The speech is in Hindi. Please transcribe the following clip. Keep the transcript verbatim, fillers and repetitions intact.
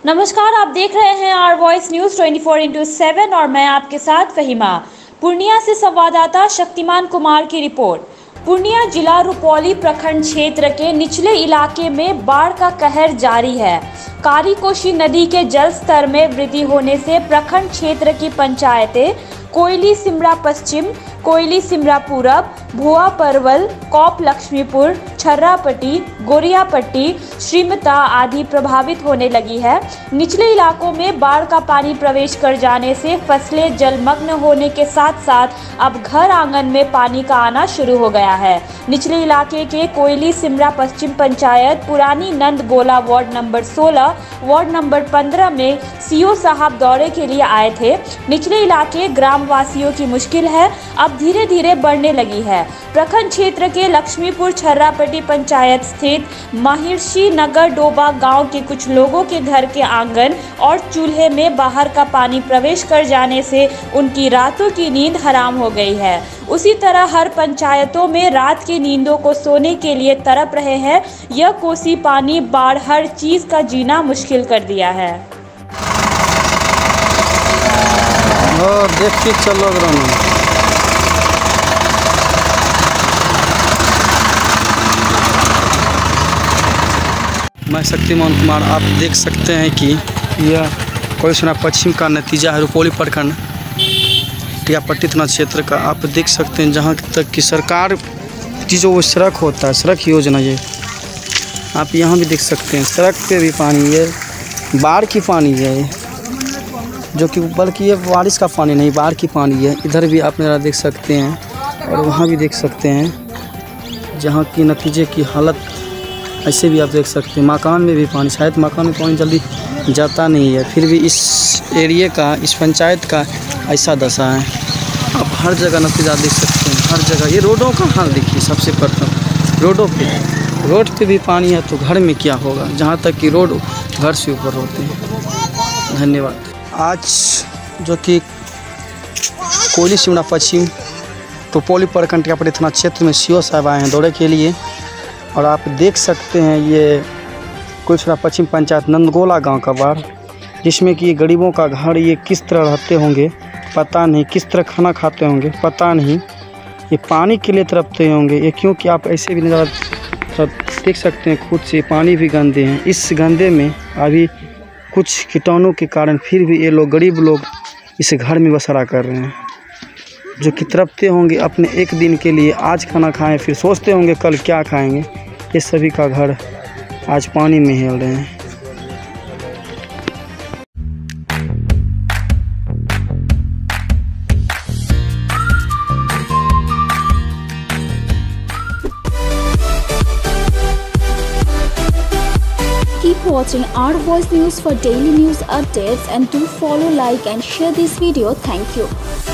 नमस्कार, आप देख रहे हैं R voice news twenty four into seven और मैं आपके साथ फहीमा। पूर्णिया से संवाददाता शक्तिमान कुमार की रिपोर्ट। पूर्णिया जिला रुपौली प्रखंड क्षेत्र के निचले इलाके में बाढ़ का कहर जारी है। कारी कोशी नदी के जल स्तर में वृद्धि होने से प्रखंड क्षेत्र की पंचायतें कोयली सिमरा पश्चिम, कोयली सिमरा पूरब, भुआ परवल, कौप लक्ष्मीपुर, छर्रापट्टी, गोरियापट्टी, श्रीमता आदि प्रभावित होने लगी है। निचले इलाकों में बाढ़ का पानी प्रवेश कर जाने से फसलें जलमग्न होने के साथ साथ अब घर आंगन में पानी का आना शुरू हो गया है। निचले इलाके के कोयली सिमरा पश्चिम पंचायत पुरानी नंद गोला वार्ड नंबर सोलह, वार्ड नंबर पंद्रह में सीओ साहब दौरे के लिए आए थे। निचले इलाके ग्रामवासियों की मुश्किल है अब धीरे धीरे बढ़ने लगी है। प्रखंड क्षेत्र के लक्ष्मीपुर छर्रापट्टी पंचायत स्थित महर्षि नगर डोबा गांव के कुछ लोगों के घर के आंगन और चूल्हे में बाहर का पानी प्रवेश कर जाने से उनकी रातों की नींद हराम हो गई है। उसी तरह हर पंचायतों में रात की नींदों को सोने के लिए तड़प रहे हैं। यह कोसी पानी बाढ़ हर चीज का जीना मुश्किल कर दिया है। और देख के चलो मैं शक्तिमान कुमार। आप देख सकते हैं कि यह कोयली पश्चिम का नतीजा है। रुपौली प्रखंड टियापट्टी थाना क्षेत्र का आप देख सकते हैं। जहाँ तक कि सरकार की जो वो सड़क होता है, सड़क योजना, ये आप यहाँ भी देख सकते हैं। सड़क पे भी पानी है, बाढ़ की पानी है, जो कि बल्कि ये बारिश का पानी नहीं, बाढ़ की पानी है। इधर भी आप मेरा देख सकते हैं और वहाँ भी देख सकते हैं। जहाँ की नतीजे की हालत ऐसे भी आप देख सकते हैं। मकान में भी पानी, शायद मकान में पानी जल्दी जाता नहीं है, फिर भी इस एरिए का, इस पंचायत का ऐसा दशा है। आप हर जगह नतीजा देख सकते हैं, हर जगह। ये रोडों का हाल देखिए। सबसे प्रथम रोडों पे रोड पे भी पानी है तो घर में क्या होगा, जहाँ तक कि रोड घर से ऊपर होते हैं। धन्यवाद। आज जो कि कोयली सिमरा पश्चिम रुपौली प्रखंड टियापट्टी थाना क्षेत्र में सीओ साहब आए हैं दौरे के लिए। और आप देख सकते हैं ये कोयली सिमरा पश्चिम पंचायत नंदगोला गांव का बाढ़, जिसमें कि गरीबों का घर, ये किस तरह रहते होंगे पता नहीं, किस तरह खाना खाते होंगे पता नहीं, ये पानी के लिए तड़पते होंगे ये। क्योंकि आप ऐसे भी नज़ारा देख सकते हैं खुद से, पानी भी गंदे हैं। इस गंदे में अभी कुछ कीटाणु के कारण फिर भी ये लोग, गरीब लोग, इस घर में बसरा कर रहे हैं, जो कि तड़पते होंगे अपने एक दिन के लिए। आज खाना खाएं, फिर सोचते होंगे कल क्या खाएंगे। ये सभी का घर आज पानी में हिल रहे हैं। Keep watching Our Voice News for daily news updates and do follow, like and share this video. Thank you.